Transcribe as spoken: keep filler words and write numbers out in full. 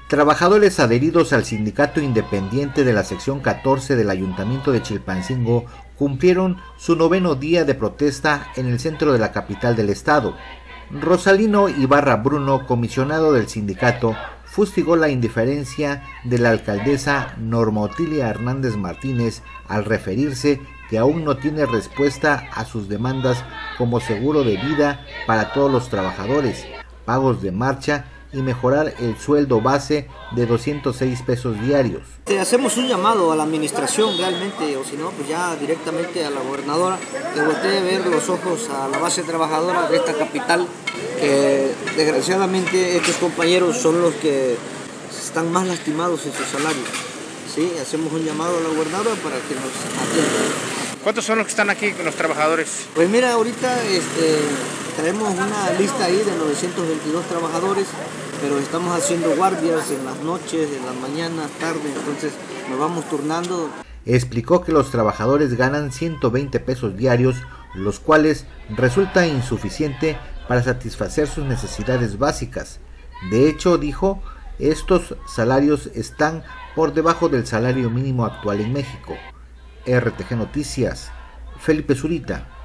Trabajadores adheridos al Sindicato Independiente de la sección catorce del Ayuntamiento de Chilpancingo cumplieron su noveno día de protesta en el centro de la capital del estado. Rosalino Ibarra Bruno, comisionado del sindicato, fustigó la indiferencia de la alcaldesa Norma Otilia Hernández Martínez al referirse que aún no tiene respuesta a sus demandas como seguro de vida para todos los trabajadores, pagos de marcha y mejorar el sueldo base de doscientos seis pesos diarios. Hacemos un llamado a la administración realmente, o si no, pues ya directamente a la gobernadora, que voltee a ver los ojos a la base trabajadora de esta capital, que desgraciadamente estos compañeros son los que están más lastimados en su salario. Sí, hacemos un llamado a la gobernadora para que nos atienda. ¿Cuántos son los que están aquí con los trabajadores? Pues mira, ahorita este, traemos una lista ahí de novecientos veintidós trabajadores, pero estamos haciendo guardias en las noches, en las mañanas, tarde, entonces nos vamos turnando. Explicó que los trabajadores ganan ciento veinte pesos diarios, los cuales resulta insuficiente para satisfacer sus necesidades básicas. De hecho, dijo, estos salarios están por debajo del salario mínimo actual en México. R T G Noticias, Felipe Zurita.